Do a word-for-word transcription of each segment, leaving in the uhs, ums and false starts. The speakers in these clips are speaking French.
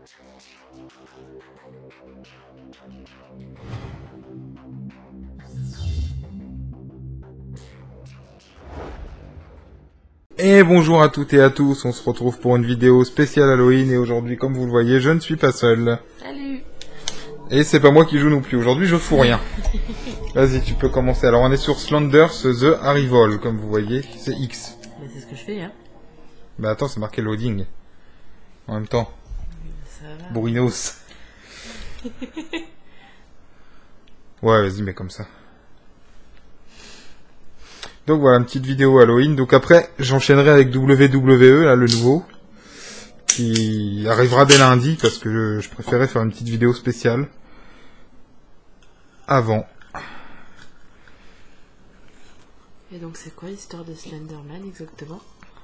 Et bonjour à toutes et à tous, on se retrouve pour une vidéo spéciale Halloween et aujourd'hui, comme vous le voyez, je ne suis pas seul. Salut. Et c'est pas moi qui joue non plus, aujourd'hui je fous rien. Vas-y, tu peux commencer. Alors on est sur Slanders The Arrival, comme vous voyez, c'est X. Mais c'est ce que je fais, hein. Bah attends, c'est marqué loading. En même temps. Ça va. Bourrinos. Ouais, vas-y, mais comme ça. Donc voilà, une petite vidéo Halloween. Donc après, j'enchaînerai avec W W E, là, le nouveau, qui arrivera dès lundi, parce que je, je préférais faire une petite vidéo spéciale avant. Et donc c'est quoi l'histoire de Slenderman exactement?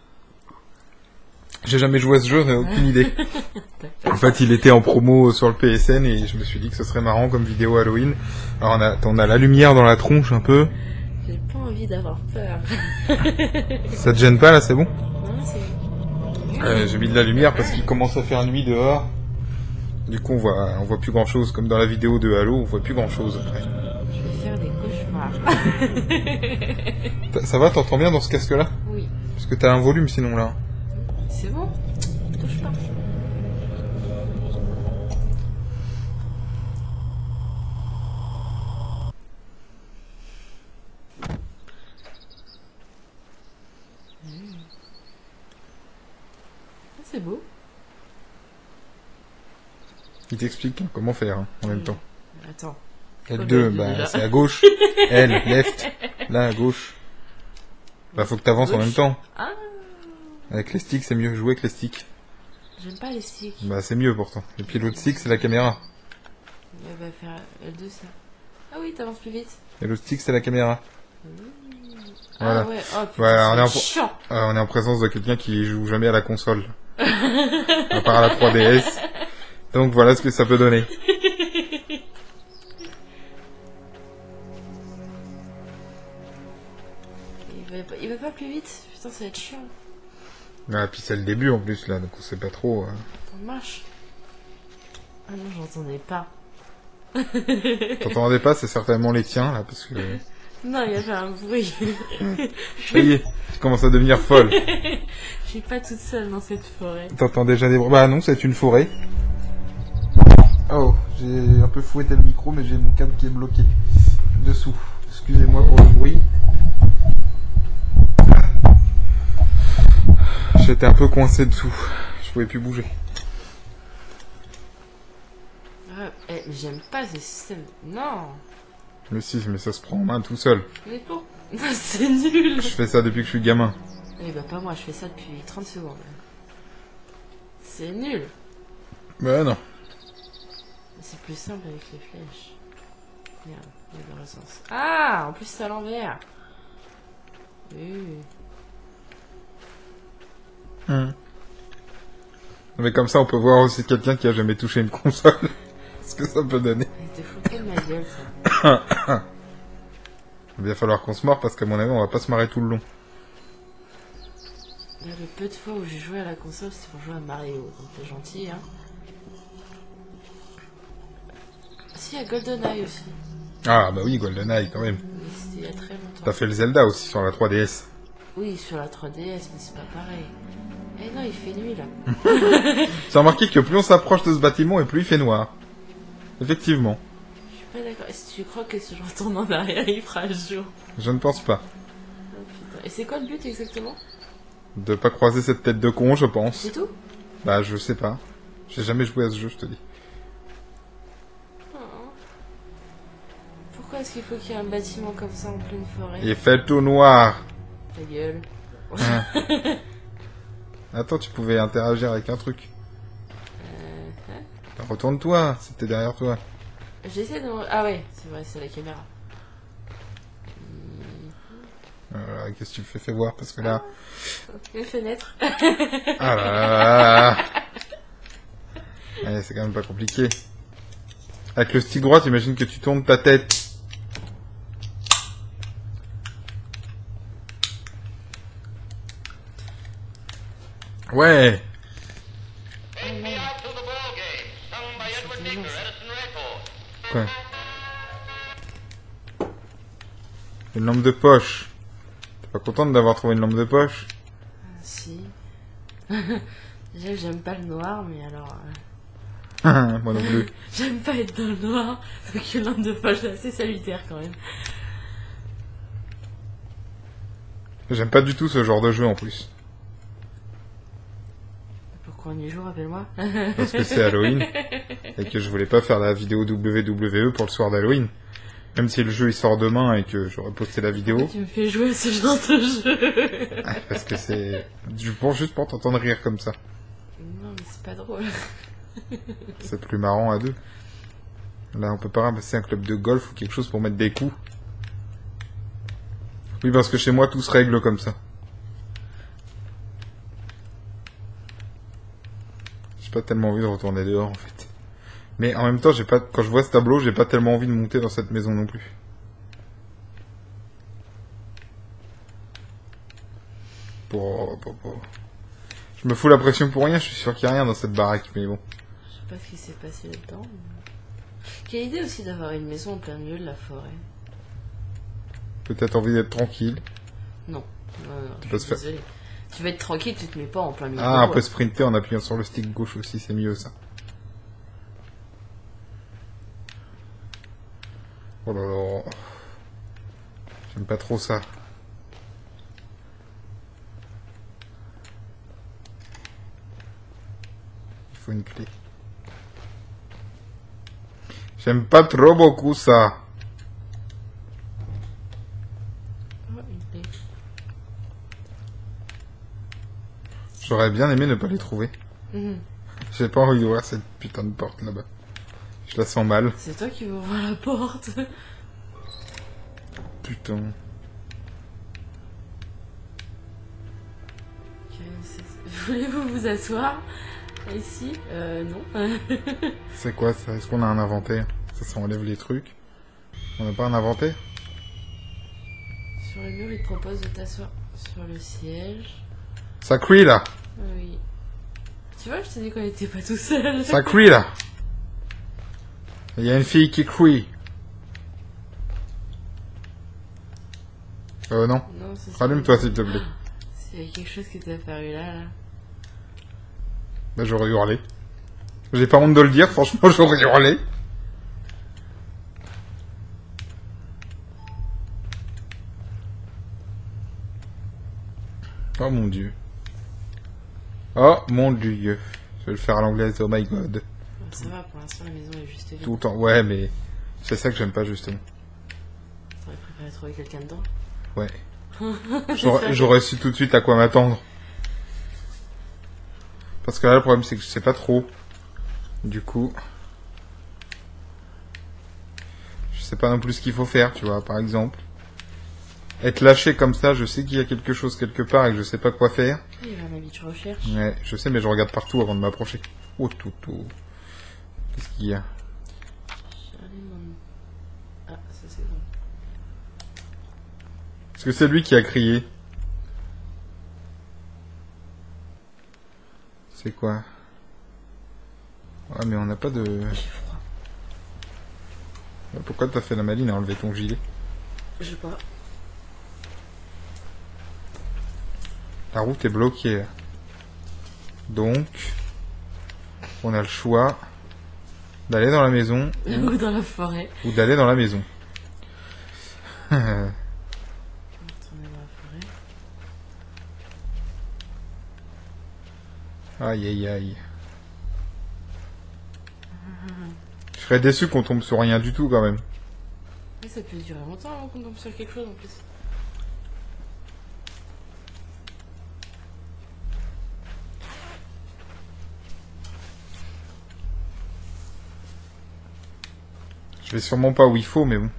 J'ai jamais joué à ce jeu, j'ai aucune idée. En fait, il était en promo sur le P S N et je me suis dit que ce serait marrant comme vidéo Halloween. Alors on a, on a la lumière dans la tronche un peu. J'ai pas envie d'avoir peur. Ça te gêne pas là, c'est bon? Non, c'est... Euh, j'ai mis de la lumière parce qu'il commence à faire nuit dehors. Du coup, on voit, on voit plus grand chose. Comme dans la vidéo de Halo, on voit plus grand chose après. Je vais faire des cauchemars. Ça va, t'entends bien dans ce casque-là? Oui. Parce que t'as un volume sinon là. C'est bon? Touche pas. Mmh. Ah, c'est beau. Il t'explique comment faire hein, en mmh. même temps. Attends. L deux, bah c'est à gauche. L, left. Là, à gauche. Bah faut que t'avances en même temps. Ah. Avec les sticks, c'est mieux. Jouer avec les sticks. J'aime pas les sticks. Bah c'est mieux pourtant. Et puis l'autre stick, c'est la caméra. Elle va faire L deux, ça. Ah oui, t'avances plus vite. Et l'autre stick, c'est la caméra. Mmh. Voilà. Ah ouais, oh putain, ouais, on, est en chiant. euh, on est en présence de quelqu'un qui joue jamais à la console. À part à la trois D S. Donc voilà ce que ça peut donner. Il va, pas, il va pas plus vite. Putain, ça va être chiant. Ah, puis c'est le début en plus là, donc on sait pas trop. Euh... On marche. Ah non, j'entendais pas. T'entendais pas, c'est certainement les tiens là, parce que... Non, il y avait un bruit. Ça y est, tu commences à devenir folle. Je suis pas toute seule dans cette forêt. T'entends déjà des bruits? Bah non, c'est une forêt. Oh, j'ai un peu fouetté le micro, mais j'ai mon câble qui est bloqué dessous. Excusez-moi pour le bruit. J'étais un peu coincé dessous. Je pouvais plus bouger. Ah, eh, j'aime pas ce système. Non. Mais si, mais ça se prend en main tout seul. Mais bon, c'est nul. Je fais ça depuis que je suis gamin. Eh bah pas moi, je fais ça depuis trente secondes. C'est nul. Bah non. C'est plus simple avec les flèches. Merde, il y a le sens. Ah, en plus c'est à l'envers. Oui. Hum. Mais comme ça, on peut voir aussi quelqu'un qui a jamais touché une console. Ce que ça peut donner. Il te foutait de ma gueule, ça. Il va falloir qu'on se mord parce qu'à mon avis, on va pas se marrer tout le long. Là, le peu de fois où j'ai joué à la console, c'était pour jouer à Mario. Donc t'es gentil, hein. Si, il y a GoldenEye aussi. Ah bah oui, GoldenEye quand même. Mais c'était il y a très longtemps. T'as fait le Zelda aussi sur la trois D S. Oui, sur la trois D S, mais c'est pas pareil. Eh non, il fait nuit, là. J'ai remarqué que plus on s'approche de ce bâtiment et plus il fait noir. Effectivement. Je suis pas d'accord. Est-ce que tu crois que si je retourne en arrière, il fera jour? Je ne pense pas. Oh, putain. Et c'est quoi le but exactement? De pas croiser cette tête de con, je pense. C'est tout? Bah je sais pas. J'ai jamais joué à ce jeu, je te dis. Oh. Pourquoi est-ce qu'il faut qu'il y ait un bâtiment comme ça en pleine forêt? Il fait tout noir. Ta gueule. Hein. Attends, tu pouvais interagir avec un truc. Euh, hein? Retourne-toi, c'était derrière toi. J'essaie de... Ah ouais, c'est vrai, c'est la caméra. Euh, Qu'est-ce que tu me fais, fais voir, parce que là... Une fenêtre. Ah là là là là. Ouais, c'est quand même pas compliqué. Avec le stick droit, t'imagines que tu tournes ta tête. Ouais. intelligent, ça. Quoi? Une lampe de poche. T'es pas contente d'avoir trouvé une lampe de poche? Ah, si. Déjà, j'aime pas le noir, mais alors... Moi non plus. J'aime pas être dans le noir, donc une lampe de poche c'est assez salutaire quand même. J'aime pas du tout ce genre de jeu en plus. Pourquoi on y joue, rappelle-moi? Parce que c'est Halloween. Et que je voulais pas faire la vidéo W W E pour le soir d'Halloween. Même si le jeu il sort demain et que j'aurais posté la vidéo. Tu me fais jouer à ce genre de jeu. Parce que c'est... Je pense juste pour t'entendre rire comme ça. Non mais c'est pas drôle. C'est plus marrant à deux. Là on peut pas ramasser un club de golf ou quelque chose pour mettre des coups. Oui parce que chez moi tout se règle comme ça. J'ai pas tellement envie de retourner dehors en fait. Mais en même temps, j'ai pas, quand je vois ce tableau, j'ai pas tellement envie de monter dans cette maison non plus. Pour, pour, pour. Je me fous la pression pour rien, je suis sûr qu'il y a rien dans cette baraque, mais bon. Je sais pas ce qui s'est passé là-dedans. Mais... Quelle idée aussi d'avoir une maison en plein milieu de la forêt. Peut-être envie d'être tranquille. Non, non, non, Tu je peux suis se faire- désolée. Tu vas être tranquille, tu te mets pas en plein milieu. Ah, de on peut bois. sprinter en appuyant sur le stick gauche aussi, c'est mieux ça. Oh là là. J'aime pas trop ça. Il faut une clé. J'aime pas trop beaucoup ça. Oh, une clé. J'aurais bien aimé ne pas les trouver. Mhm. J'ai pas envie d'ouvrir cette putain de porte là-bas. Je la sens mal. C'est toi qui veux ouvrir la porte. Putain. Ok, c'est- Voulez-vous vous asseoir ici? Euh, non. C'est quoi ça? Est-ce qu'on a un inventaire? Ça, ça enlève les trucs. On n'a pas un inventaire? Sur le mur, il te propose de t'asseoir sur le siège. Ça crie là! Oui. Tu vois, je t'ai dit qu'on était pas tout seul. Ça crie là! Il y a une fille qui crie. Euh non. Non, c'est ça. Rallume-toi s'il te plaît. S'il y a quelque chose qui t'est apparu là, là. Bah j'aurais hurlé. J'ai pas honte de le dire, franchement j'aurais hurlé. Oh mon dieu. Oh mon dieu. Je vais le faire à l'anglaise, oh my god. Bon, ça va, pour l'instant, la maison est juste vide. Tout le temps. Ouais mais c'est ça que j'aime pas justement. T'aurais préféré trouver quelqu'un dedans? Ouais. J'aurais j'aurais su tout de suite à quoi m'attendre. Parce que là, le problème, c'est que je sais pas trop. Du coup... Je sais pas non plus ce qu'il faut faire, tu vois, par exemple. Être lâché comme ça, je sais qu'il y a quelque chose quelque part et que je sais pas quoi faire. Il y a un avis de recherche. Ouais, je sais, mais je regarde partout avant de m'approcher. Oh, tout, tout. Qu'est-ce qu'il y a? Charlie Mon- Ah, ça c'est bon. Est-ce que c'est lui qui a crié? C'est quoi? Ah, mais on n'a pas de... J'ai froid. Pourquoi t'as fait la maline à enlever ton gilet? Je sais pas. La route est bloquée. là. Donc, on a le choix d'aller dans la maison Ou dans la forêt. ou d'aller dans la maison. On va retourner dans la forêt. Aïe aïe aïe. Je serais déçu qu'on tombe sur rien du tout quand même. Mais ça peut durer longtemps avant qu'on tombe sur quelque chose en plus. Je vais sûrement pas où il faut, mais bon.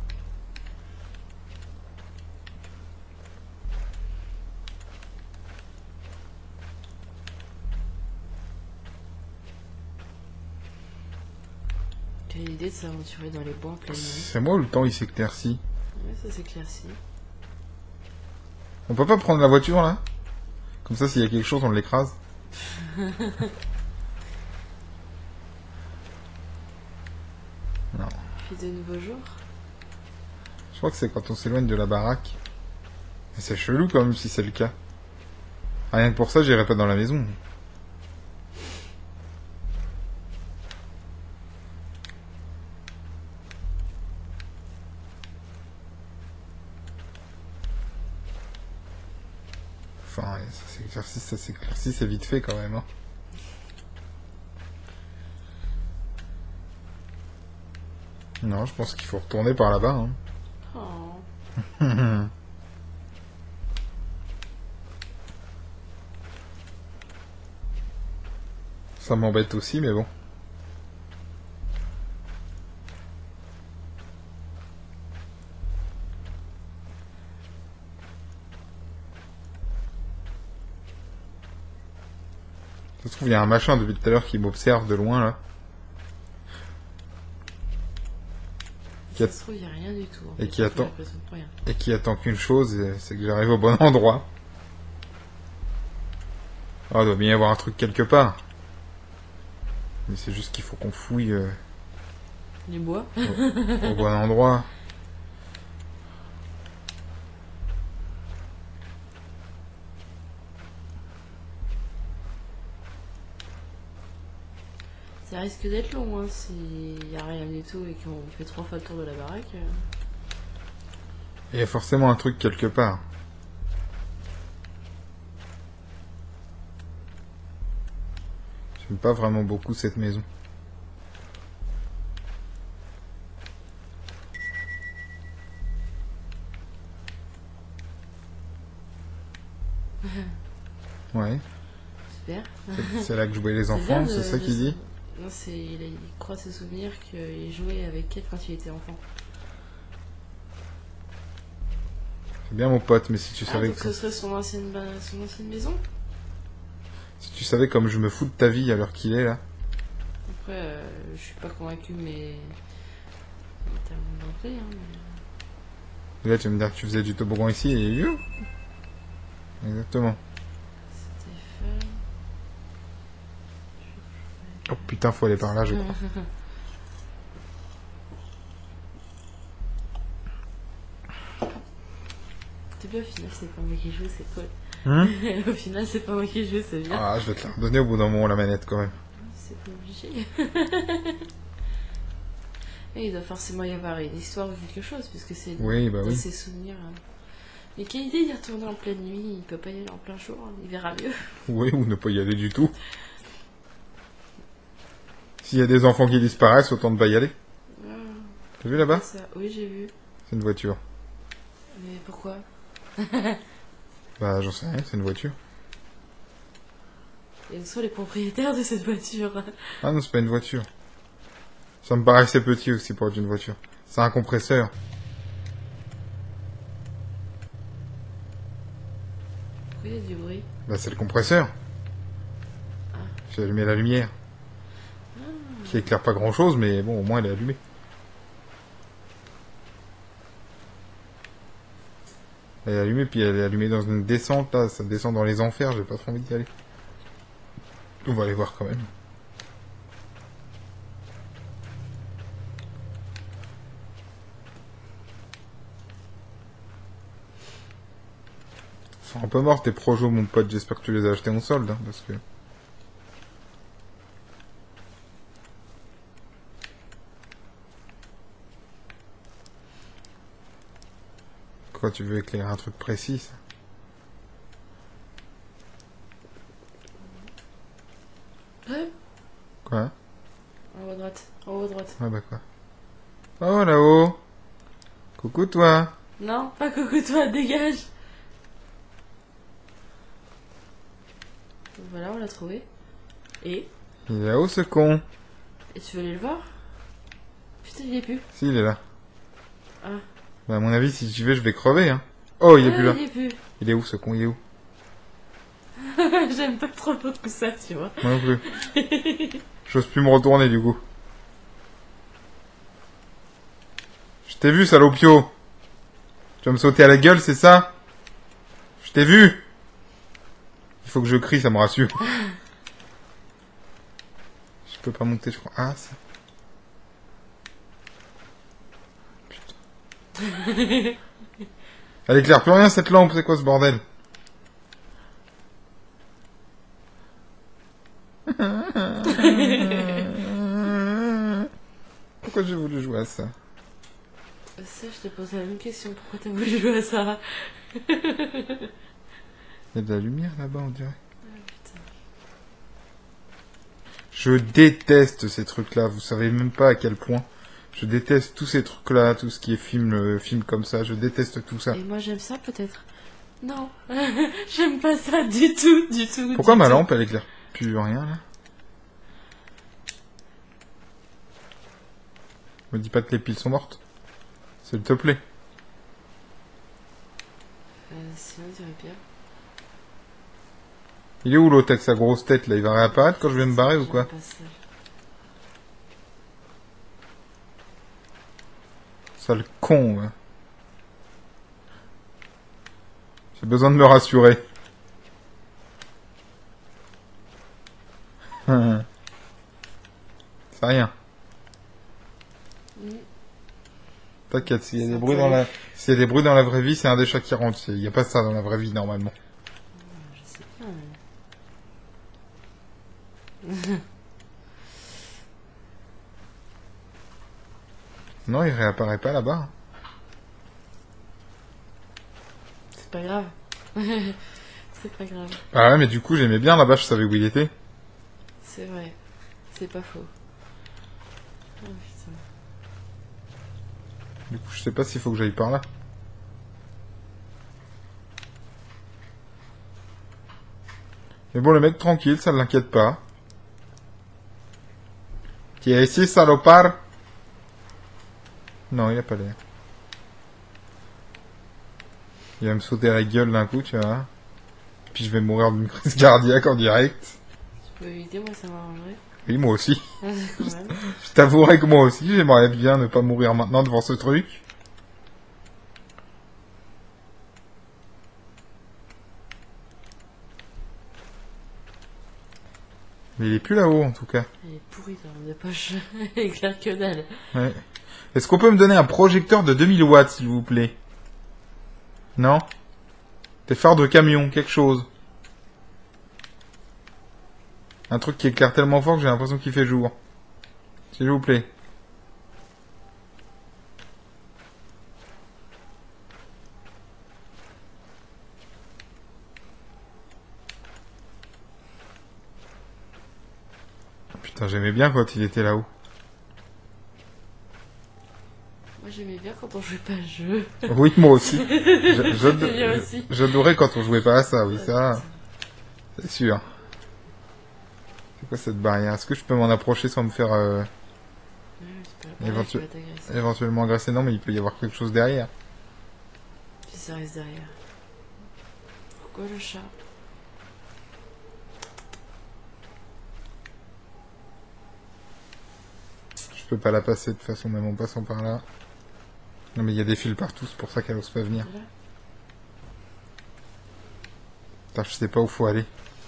Tu as l'idée de s'aventurer dans les bois en pleine nuit? C'est moi ou le temps il s'éclaircit? Ouais, ça s'éclaircit. On peut pas prendre la voiture là? Comme ça, s'il y a quelque chose, on l'écrase. puis de nouveaux jours. Je crois que c'est quand on s'éloigne de la baraque. Mais c'est chelou quand même si c'est le cas. Rien que pour ça, j'irai pas dans la maison. Enfin, ça s'éclaircit, ça s'éclaircit, c'est vite fait quand même. Hein. Non, je pense qu'il faut retourner par là-bas. Hein. Oh. Ça m'embête aussi, mais bon. Ça se trouve, il y a un machin depuis tout à l'heure qui m'observe de loin, là. Ça se trouve, il n'y a rien du tout. En et fait. qui attend, Rien. et qui attend qu'une chose, c'est que j'arrive au bon endroit. Oh, il doit bien y avoir un truc quelque part. Mais c'est juste qu'il faut qu'on fouille euh, Les bois. au, au bon endroit. Ça risque d'être long, hein, s'il n'y a rien du tout et qu'on fait trois fois le tour de la baraque. Il y a forcément un truc quelque part. J'aime pas vraiment beaucoup cette maison. Ouais. Super. C'est là que jouaient les enfants, c'est ça qu'il dit? Non, c'est il, a- il croit se souvenir qu'il jouait avec Kate quand il était enfant. C'est bien mon pote, mais si tu Ah, savais donc comme... ce serait son ancienne, ba- son ancienne maison. si tu savais comme je me fous de ta vie à l'heure qu'il est là. Après, euh, je suis pas convaincue, mais... Il est tellement d'entrée, hein. Mais... Et là tu vas me dire que tu faisais du toboggan ici et you. Exactement. C'était fait... Oh putain, faut aller par là, je crois. C'est bien, au final, c'est pas moi qui joue, c'est cool. Hum Au final, c'est pas moi qui joue, c'est bien. Ah, je vais te la redonner au bout d'un moment la manette quand même. C'est pas obligé. Et il doit forcément y avoir une histoire ou quelque chose, puisque c'est Oui, bah dans oui. ses souvenirs. hein. Mais quelle idée d'y retourner en pleine nuit, il peut pas y aller en plein jour, hein, il verra mieux. Oui, ou ne pas y aller du tout. S'il y a des enfants qui disparaissent, autant ne pas y aller. Ah, T'as vu là-bas? ça. Oui, j'ai vu. C'est une voiture. Mais pourquoi? Bah, j'en sais rien, c'est une voiture. Et où sont les propriétaires de cette voiture? Ah non, c'est pas une voiture. Ça me paraissait petit aussi pour être une voiture. C'est un compresseur. Pourquoi il y a du bruit? Bah, c'est le compresseur. Ah. J'ai allumé la lumière. Qui éclaire pas grand chose, mais bon, au moins elle est allumée. Elle est allumée, puis elle est allumée dans une descente, là, ça descend dans les enfers, j'ai pas trop envie d'y aller. On va aller voir quand même. Ils sont un peu morts tes projos, mon pote, j'espère que tu les as achetés en solde, hein, parce que... Quoi, tu veux éclairer un truc précis, ça? Ouais. Quoi? En haut à droite. En haut à droite. Ah bah quoi? Oh, là-haut! Coucou, toi! Non, pas coucou toi, dégage. Voilà, on l'a trouvé. Et Il est là-haut, ce con! Et tu veux aller le voir? Putain, il est plus. Si, il est là. Ah. Bah, à mon avis, si tu veux, je vais crever, hein. Oh, il est Ah, plus là. Il est plus. Il est où, ce con? Il est où? J'aime pas trop tout ça, tu vois. Moi non plus. J'ose plus me retourner, du coup. Je t'ai vu, salopio. Tu vas me sauter à la gueule, c'est ça? Je t'ai vu. Il faut que je crie, ça me rassure. Je peux pas monter, je crois. Ah, ça. Elle éclaire plus rien cette lampe, c'est quoi ce bordel? Pourquoi j'ai voulu jouer à ça? Ça, je te pose la même question. Pourquoi t'as voulu jouer à ça? Il y a de la lumière là-bas, on dirait. Ah, putain. Je déteste ces trucs-là, vous savez même pas à quel point. Je déteste tous ces trucs-là, tout ce qui est film, euh, film comme ça, je déteste tout ça. Et moi, j'aime ça, peut-être? Non. J'aime pas ça du tout, du tout. Pourquoi du ma tout. lampe, elle éclaire plus rien, là? Me dis pas que les piles sont mortes. S'il te plaît. Euh, sinon, il dirait bien. Il est où l'autre avec sa grosse tête, là? Il va réapparaître quand je vais me barrer ou quoi? J'aime pas ça. Sale con, ouais. J'ai besoin de me rassurer. C'est rien. Mm. T'inquiète, s'il y a des Ça bruits peut dans la, aller. s'il y a des bruits dans la vraie vie, c'est un des chats qui rentre. Il y a pas ça dans la vraie vie, normalement. Je sais bien, mais... Non, il réapparaît pas là-bas. C'est pas grave. C'est pas grave. Ah ouais, mais du coup, j'aimais bien là-bas, je savais où il était. C'est vrai. C'est pas faux. Oh putain. Du coup, je sais pas s'il faut que j'aille par là. Mais bon, le mec tranquille, ça ne l'inquiète pas. Qui est ici, salopard? Non, il a pas l'air. Il va me sauter à la gueule d'un coup, tu vois. Puis je vais mourir d'une crise cardiaque en direct. Tu peux éviter, moi ça m'arrangerait. Oui, moi aussi. Ah, quand même. Je t'avouerai que moi aussi, j'aimerais bien ne pas mourir maintenant devant ce truc. Mais il est plus là-haut, en tout cas. Elle est pourrie ta lampe de poche. Elle éclaire que dalle. Ouais. Est-ce qu'on peut me donner un projecteur de deux mille watts, s'il vous plaît? Non? Des phares de camion, quelque chose. Un truc qui éclaire tellement fort que j'ai l'impression qu'il fait jour. S'il vous plaît. Putain, j'aimais bien quand il était là-haut. Moi j'aimais bien quand on jouait pas à ce jeu. Oui, moi aussi. Je- J'aimais bien j'ad- aussi. J'adorais quand on jouait pas à ça, oui, Oh, ça, putain. c'est sûr. C'est quoi cette barrière? Est-ce que je peux m'en approcher sans me faire euh, Ouais, c'est pas Éventu- pareil, tu vas t'agresser. éventuellement agresser? Non, mais il peut y avoir quelque chose derrière. Si ça reste derrière. Pourquoi le chat? Je peux pas la passer de toute façon, même en passant par là. Non, mais il y a des fils partout, c'est pour ça qu'elle ose pas venir. Voilà. Putain, je sais pas où faut aller.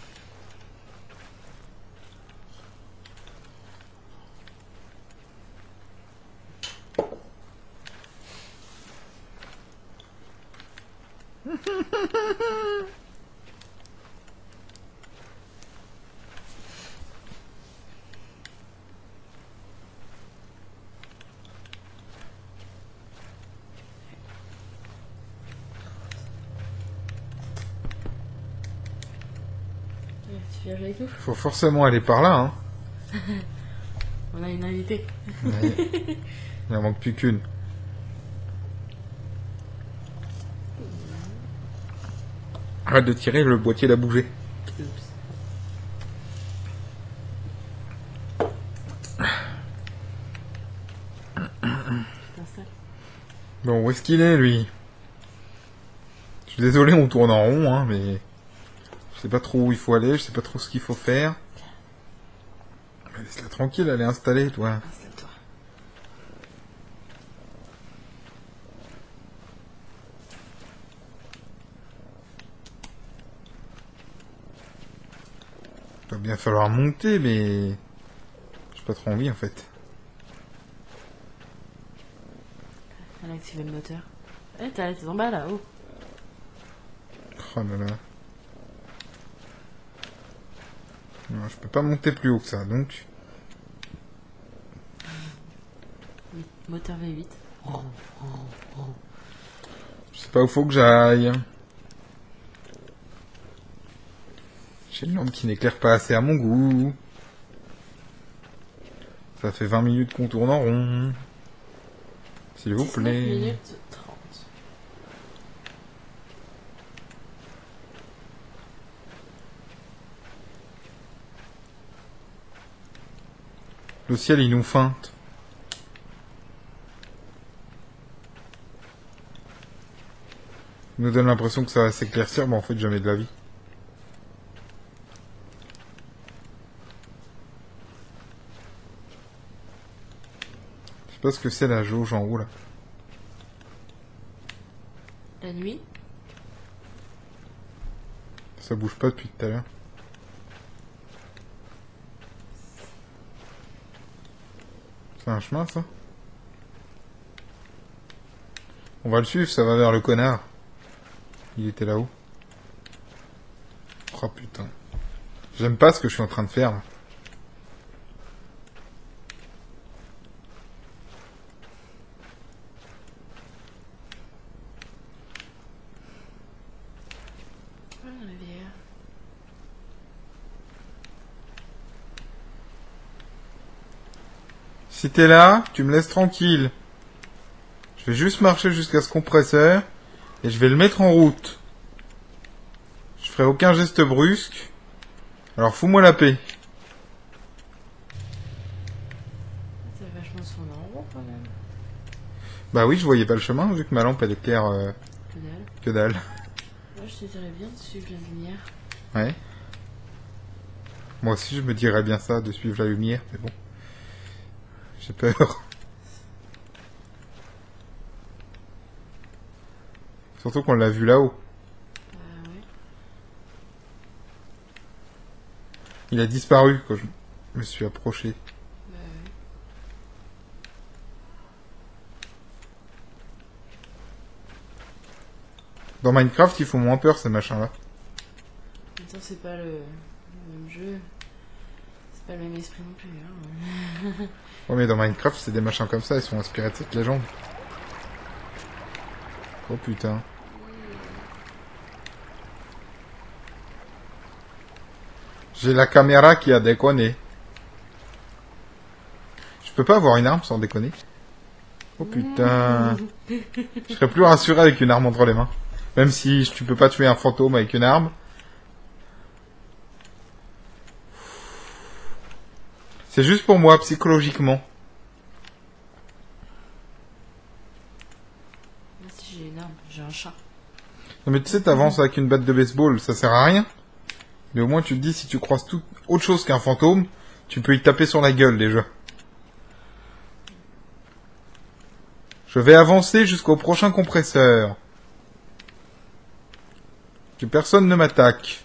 Ouais, tu viens avec nous? Faut forcément aller par là, hein. On a une invitée. Ouais. Il en manque plus qu'une. Arrête de tirer, le boîtier l'a bougé. Oups. T'installe. Bon, où est-ce qu'il est, lui? Je suis désolé, on tourne en rond, hein, mais... Je sais pas trop où il faut aller, je sais pas trop ce qu'il faut faire. Mais laisse-la tranquille, elle est installée, toi. Installe-toi. Il va bien falloir monter, mais... J'ai pas trop envie, en fait. Elle a activé le moteur. Eh, t'as été en bas là, oh. Oh là là. Non, je peux pas monter plus haut que ça, donc... Oui, moteur V huit. Je sais pas où faut que j'aille. J'ai une lampe qui n'éclaire pas assez à mon goût. Ça fait vingt minutes qu'on tourne en rond. S'il vous plaît. dix-neuf minutes trente. Le ciel, il nous feinte. Il nous donne l'impression que ça va s'éclaircir, mais en fait, jamais de la vie. Je sais pas ce que c'est la jauge en haut, là. La nuit. Ça bouge pas depuis tout à l'heure. C'est un chemin, ça? On va le suivre, ça va vers le connard. Il était là-haut. Oh putain. J'aime pas ce que je suis en train de faire, là. Ah, la rivière. Si t'es là, tu me laisses tranquille. Je vais juste marcher jusqu'à ce compresseur et je vais le mettre en route. Je ferai aucun geste brusque. Alors fous-moi la paix. T'as vachement son en rond quand même. Bah oui, je voyais pas le chemin vu que ma lampe elle éclaire euh, Que dalle. que dalle. Moi je te dirais bien de suivre la lumière. Ouais. Moi aussi je me dirais bien ça, de suivre la lumière, mais bon. J'ai peur. Surtout qu'on l'a vu là-haut. Ah ouais. Il a disparu quand je me suis approché. Bah ouais. Dans Minecraft, ils font moins peur ces machins-là. Attends, c'est pas le... le même jeu. C'est pas le même esprit non plus. Hein. Ouais, mais dans Minecraft, c'est des machins comme ça, ils sont inspirés de cette légende. Oh putain. J'ai la caméra qui a déconné. Je peux pas avoir une arme sans déconner. Oh putain. Je serais plus rassuré avec une arme entre les mains. Même si tu peux pas tuer un fantôme avec une arme. C'est juste pour moi, psychologiquement. Moi si j'ai une arme, j'ai un chat. Non mais tu sais, t'avances avec une batte de baseball, ça sert à rien. Mais au moins tu te dis, si tu croises tout autre chose qu'un fantôme, tu peux y taper sur la gueule déjà. Je vais avancer jusqu'au prochain compresseur. Que personne ne m'attaque.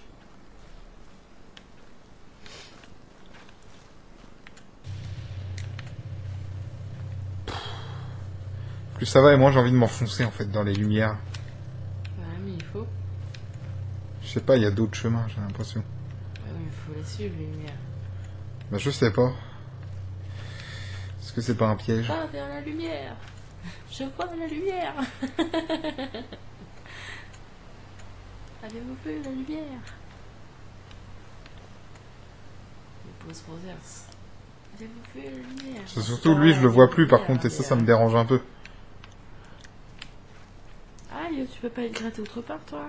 Plus ça va et moins j'ai envie de m'enfoncer en fait dans les lumières. Ouais, mais il faut. Je sais pas, il y a d'autres chemins, j'ai l'impression. Ouais, mais il faut les suivre, les lumières. Bah je sais pas. Est-ce que c'est pas un piège? Va vers la lumière. Je vois la lumière. Avez-vous vu la lumière? Les pause Brothers. Avez-vous vu la lumière? C'est surtout lui, je le vois plus par contre, et ça, ça me dérange un peu. Ah, Yo, tu peux pas aller gratter autre part, toi?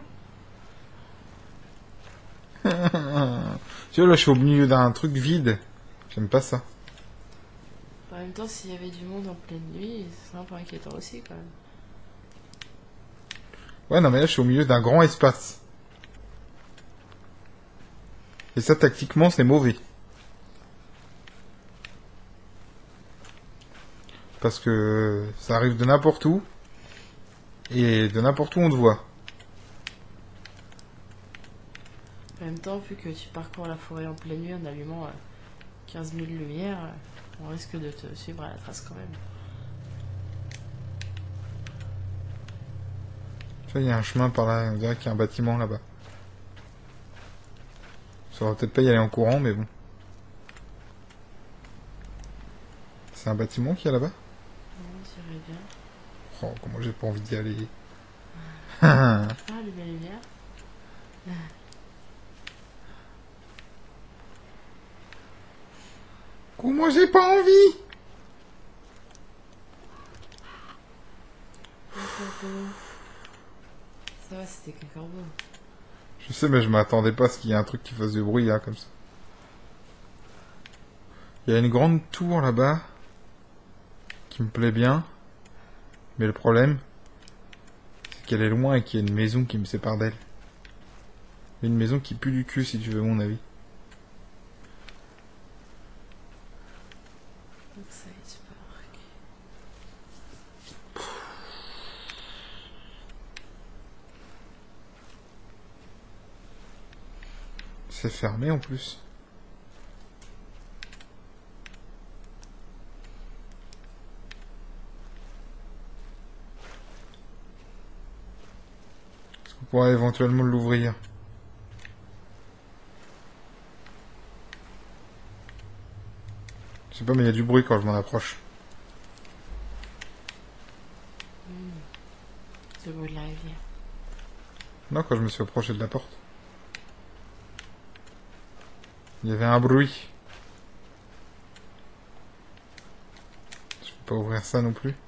Tu vois, là, je suis au milieu d'un truc vide. J'aime pas ça. En même temps, s'il y avait du monde en pleine nuit, c'est un peu inquiétant aussi, quand même. Ouais, non, mais là, je suis au milieu d'un grand espace. Et ça, tactiquement, c'est mauvais. Parce que ça arrive de n'importe où. Et de n'importe où, on te voit. En même temps, vu que tu parcours la forêt en pleine nuit en allumant euh, quinze mille lumières, euh, on risque de te suivre à la trace quand même. Tu vois, il y a un chemin par là, on dirait qu'il y a un bâtiment là-bas. Ça va peut-être pas y aller en courant, mais bon. C'est un bâtiment qu'il y a là-bas? Non, j'irais bien. Oh, comment j'ai pas envie d'y aller. Ah, allumer la lumière. Comment j'ai pas envie. Ça va, c'était qu'un corbeau. Je sais, mais je m'attendais pas à ce qu'il y ait un truc qui fasse du bruit là, comme ça. Il y a une grande tour là-bas qui me plaît bien. Mais le problème, c'est qu'elle est loin et qu'il y a une maison qui me sépare d'elle. Une maison qui pue du cul, si tu veux mon avis. Donc ça y est, tu parques. C'est fermé en plus. Est-ce qu'on pourrait éventuellement l'ouvrir? Je sais pas, mais il y a du bruit quand je m'en approche. Mmh. C'est le bruit de la rivière. Non, quand je me suis approché de la porte. Il y avait un bruit. Je peux pas ouvrir ça non plus.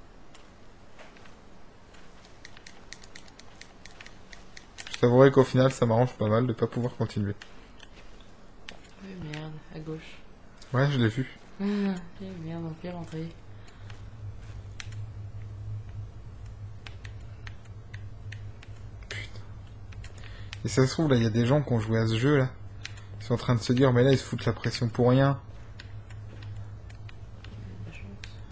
Je t'avouerai qu'au final, ça m'arrange pas mal de pas pouvoir continuer. Oui, merde, à gauche. Ouais, je l'ai vu. Ah, eh merde, on peut rentrer. Et ça se trouve, là, il y a des gens qui ont joué à ce jeu, là. Ils sont en train de se dire, mais là, ils se foutent la pression pour rien. La chance.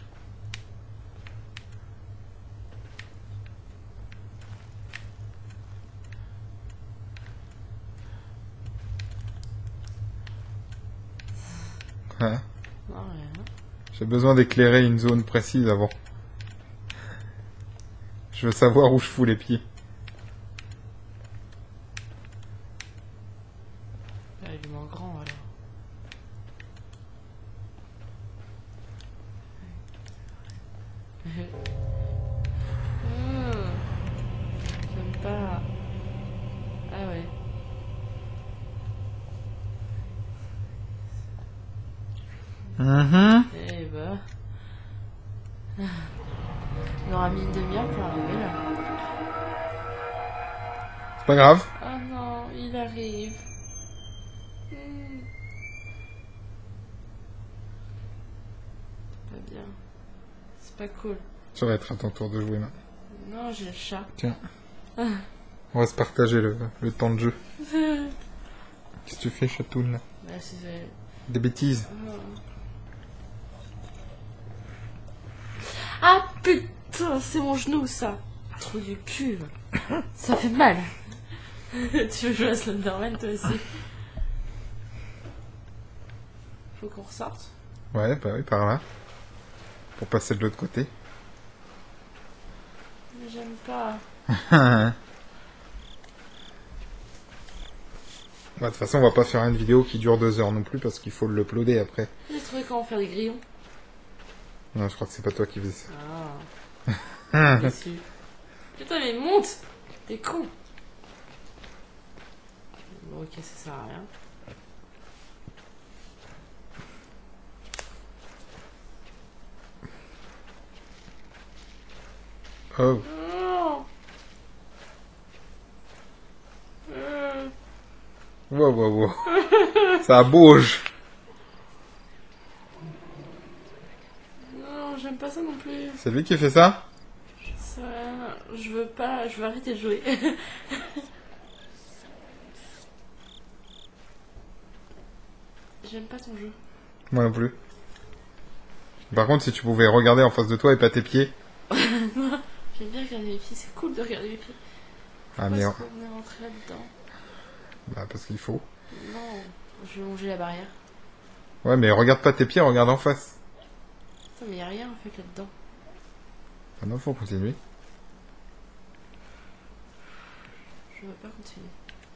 Ouais. Non, rien. J'ai besoin d'éclairer une zone précise avant. Je veux savoir où je fous les pieds. Ah, il est en grand alors. Mmh. J'aime pas. Ah ouais. Mhm. Eh bah. On aura mis une demi-heure pour arriver là. C'est pas grave. Oh non, il arrive. Hmm. Pas bien. C'est pas cool. Ça va être à ton tour de jouer maintenant. Non, j'ai le chat. Tiens. On va se partager le, le temps de jeu. Qu'est-ce que tu fais, Chatoun, là? Bah, c'est... Des bêtises. Ah putain, c'est mon genou ça. Trou du cul. Ça fait mal. Tu veux jouer à Slenderman toi aussi? Faut qu'on ressorte. Ouais, bah oui, par là. Pour passer de l'autre côté. Mais j'aime pas. Bah, de toute façon, on va pas faire une vidéo qui dure deux heures non plus parce qu'il faut l'uploader après. J'ai trouvé comment faire des grillons. Non, je crois que c'est pas toi qui faisais ça. Ah. Déçu. Putain mais monte. T'es con. Bon ok, ça sert à rien. Oh. Non. Euh. Wow, wow, wow. Ça bouge. Non, j'aime pas ça non plus. C'est lui qui fait ça? Ça, je veux pas, je veux arrêter de jouer. J'aime pas ton jeu. Moi non plus. Par contre, si tu pouvais regarder en face de toi et pas tes pieds. J'aime bien regarder mes pieds, c'est cool de regarder mes pieds. Ah Pourquoi merde. est-ce qu'on est rentré là-dedans? Bah parce qu'il faut. Non, je vais longer la barrière. Ouais, mais regarde pas tes pieds, regarde en face. Putain, mais y a rien en fait là-dedans. Ah non, faut continuer. On va pas continuer.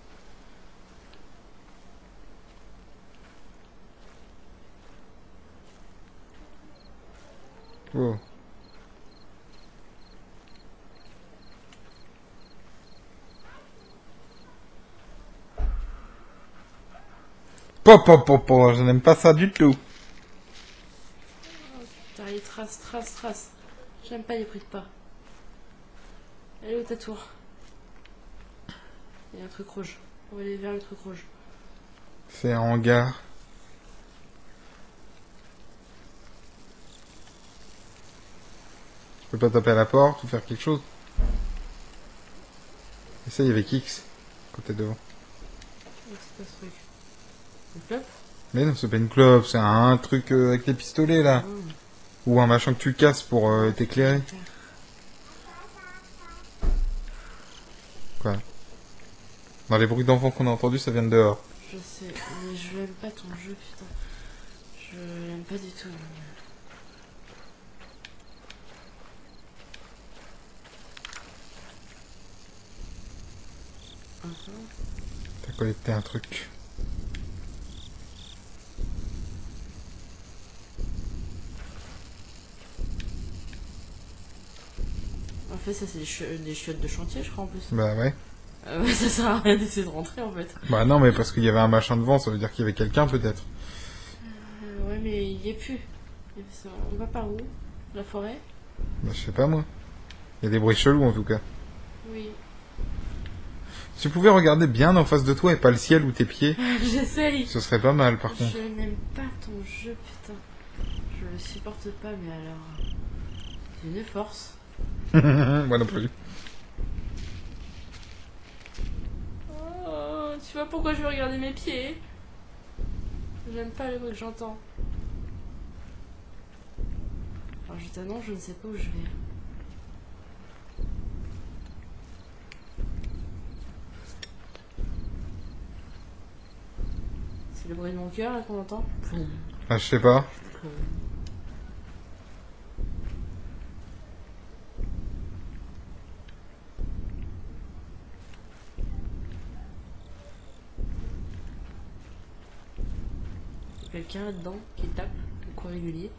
Wow. Pop, pop, pop, pop, je n'aime pas ça du tout. Putain, les traces, traces, traces. J'aime pas les bruits de pas. Elle est où ta tour? Il y a un truc rouge. On va aller vers le truc rouge. C'est un hangar. Je peux pas taper à la porte ou faire quelque chose. Essaye avec X quand t'es devant. C'est pas ce truc. Une clope? Mais non, c'est pas une clope, c'est un truc euh, avec les pistolets là. Mmh. Ou un machin que tu casses pour euh, t'éclairer. Quoi? Dans les bruits d'enfants qu'on a entendus, ça vient de dehors. Je sais, mais je l'aime pas ton jeu, putain. Je l'aime pas du tout. Uh -huh. T'as collecté un truc. En fait, ça c'est des, chi des chiottes de chantier, je crois en plus. Bah ouais. Euh, ça sert à rien d'essayer de rentrer en fait. Bah non, mais parce qu'il y avait un machin devant, ça veut dire qu'il y avait quelqu'un peut-être. Euh, ouais, mais il y est plus. On va par où? La forêt? Bah je sais pas moi. Il y a des bruits chelous en tout cas. Oui. Si tu pouvais regarder bien en face de toi et pas le ciel ou tes pieds, j'essaye. ce serait pas mal par contre. Je n'aime pas ton jeu, putain. Je le supporte pas, mais alors... C'est une force. Moi non plus. Oh, tu vois pourquoi je veux regarder mes pieds? J'aime pas les bruits que j'entends. Alors je t'annonce, je ne sais pas où je vais. C'est le bruit de mon cœur là qu'on entend? Ah je sais pas. Quelqu'un là-dedans qui tape au coin régulier.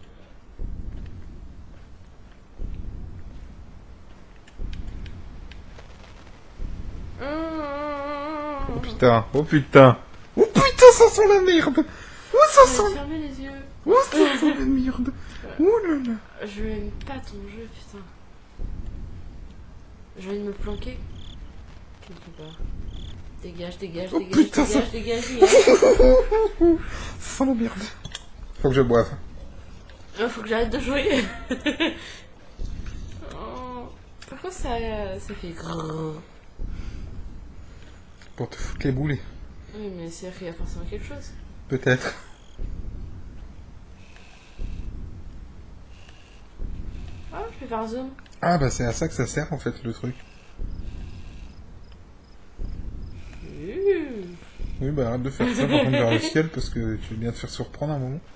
Oh putain, oh putain. Oh putain, ça sent la merde. Oh ça sent... Fermez les yeux. Oh ça sent la merde. Oh là là. Je n'aime pas ton jeu, putain. Je vais me planquer. Quelque part. Dégage, dégage, Oh, dégage, putain, dégage, ça... dégage, dégage. Ça sent la merde. Faut que je boive. Il faut que j'arrête de jouer. Oh. Pourquoi ça, ça fait grrr? Pour te foutre les boulets. Oui, mais c'est qu'il y a forcément quelque chose. Peut-être. Ah, je vais faire un zoom. Ah bah c'est à ça que ça sert en fait le truc. Mmh. Oui bah arrête de faire ça par contre vers le ciel parce que tu viens de faire surprendre un moment.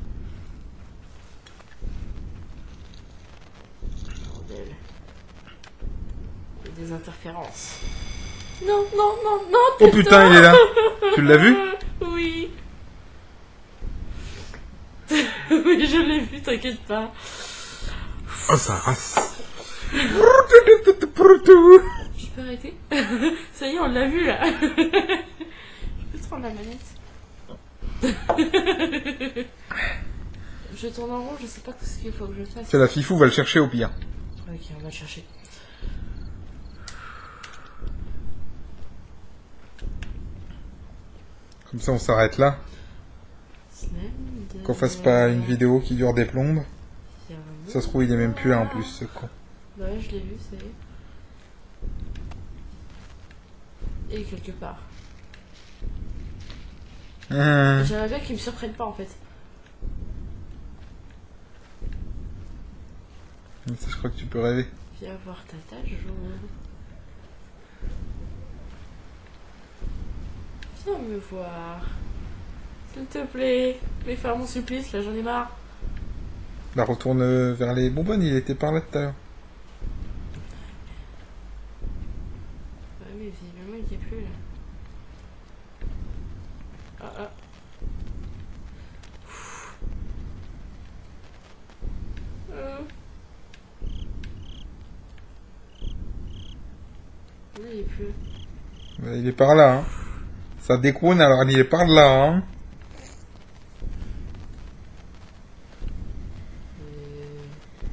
Bordel. Il y a des interférences. Non, non, non, non, Oh putain il est là. Tu l'as vu? Oui. Oui, je l'ai vu, t'inquiète pas. Oh ça race. Je peux arrêter? Ça y est, on l'a vu là. Je peux prendre la manette. Je tourne en rond, je sais pas ce qu'il faut que je fasse. C'est la fifou, va le chercher au pire. Ok, on va le chercher. Comme ça on s'arrête là. Qu'on fasse pas une vidéo qui dure des plombes. Ça se trouve il est même plus là en plus ce con. Bah ouais, je l'ai vu, ça y est. Et quelque part. Mmh. J'aimerais bien qu'ils me surprennent pas en fait. Ça, je crois que tu peux rêver. Viens voir Tata jaune. Viens me voir. S'il te plaît. Fais faire mon supplice, là j'en ai marre. Bah retourne vers les bonbonnes, il était par là tout à l'heure. Ouais mais visiblement il plus. Bah, il est par là, hein. Ça découne, alors il est par là, hein. Euh...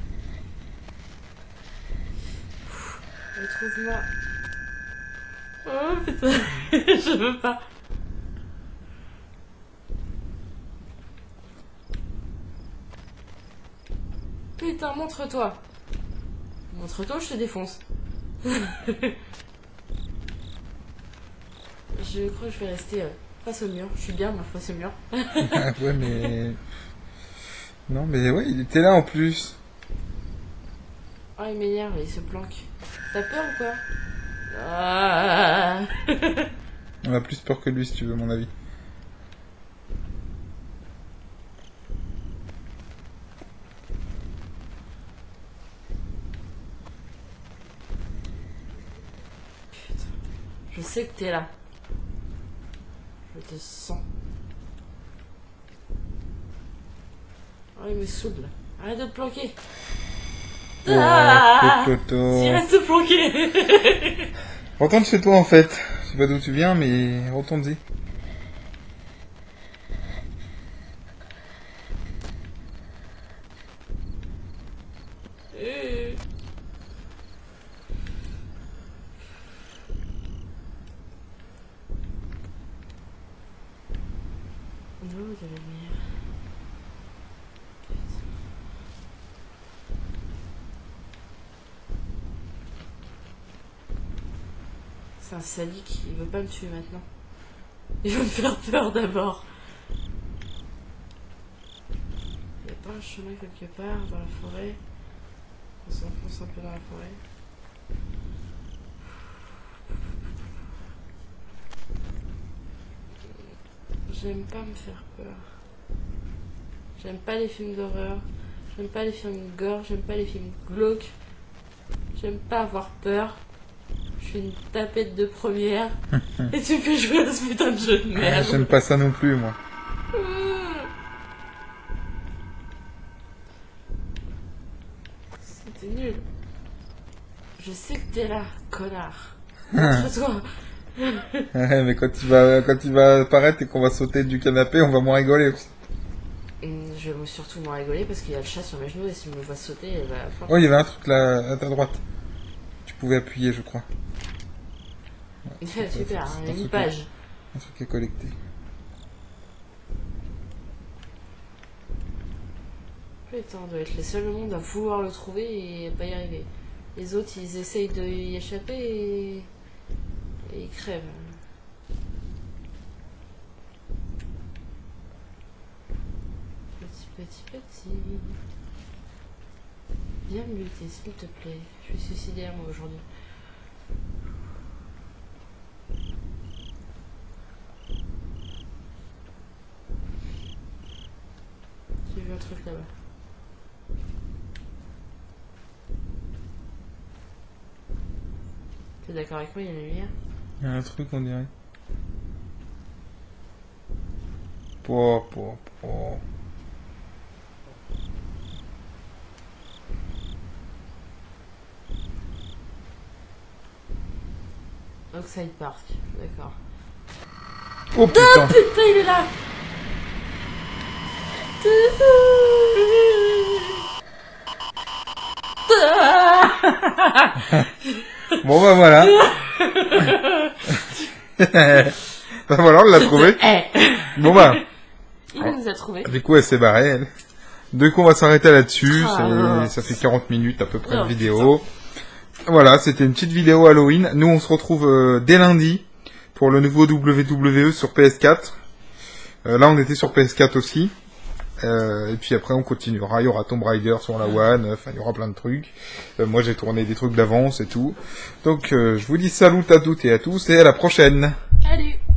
Retrouve-moi. Oh putain, je veux pas. Putain, montre-toi. Montre-toi, je te défonce. Je crois que je vais rester euh, face au mur. Je suis bien, moi, face au mur. Ah ouais, mais... Non, mais ouais, il était là en plus. Oh, il m'énerve, il se planque. T'as peur ou quoi? Ah. On a plus peur que lui, si tu veux, mon avis. Putain, je sais que t'es là. Je te sens. Oh, il me saoule là. Arrête de te planquer. Oh, Ah, Toto. si, reste planqué. Retourne chez toi, en fait. Je sais pas d'où tu viens, mais retourne-y. Euh. Non, de la lumière. C'est un sadique, il veut pas me tuer maintenant. Il veut me faire peur d'abord. Il y a pas un chemin quelque part dans la forêt? On s'enfonce un peu dans la forêt. J'aime pas me faire peur. J'aime pas les films d'horreur. J'aime pas les films gore. J'aime pas les films glauques. J'aime pas avoir peur. Je suis une tapette de première. Et tu fais jouer à ce putain de jeu de merde. J'aime pas ça non plus, moi. C'était nul. Je sais que t'es là, connard. Montre-toi. Ouais, mais quand il va, quand il va apparaître et qu'on va sauter du canapé, on va moins rigoler. Hum, Je vais surtout moins rigoler parce qu'il y a le chat sur mes genoux et s'il me voit sauter, elle va... Oh, il y avait un truc là, à ta droite. Tu pouvais appuyer, je crois. Super, il y a un une truc page. Un truc à collecter. Putain, on doit être les seuls au monde à vouloir le trouver et pas y arriver. Les autres, ils essayent de y échapper et, et ils crèvent. Petit, petit, petit. Viens me lutter, s'il te plaît. Je suis suicidaire, moi, aujourd'hui. J'ai vu un truc là-bas. T'es d'accord avec moi, il y a la lumière? Il y a un truc, on dirait. Po, po, po. Oxide Park, d'accord. Oh putain! Ah putain, il est là! Bon bah voilà. Bah voilà, on l'a trouvé. Eh. Bon bah. Il nous a trouvé. Du coup, elle s'est barrée, elle. Du coup, on va s'arrêter là-dessus. Ah. C'est- Ça fait quarante minutes à peu près Oh, de vidéo. Voilà, c'était une petite vidéo Halloween. Nous, on se retrouve euh, dès lundi pour le nouveau W W E sur P S quatre. Euh, là, on était sur P S quatre aussi. Euh, et puis après, on continuera. Il y aura Tomb Raider sur la One. Enfin, il y aura plein de trucs. Euh, moi, j'ai tourné des trucs d'avance et tout. Donc, euh, je vous dis salut à toutes et à tous et à la prochaine. Salut.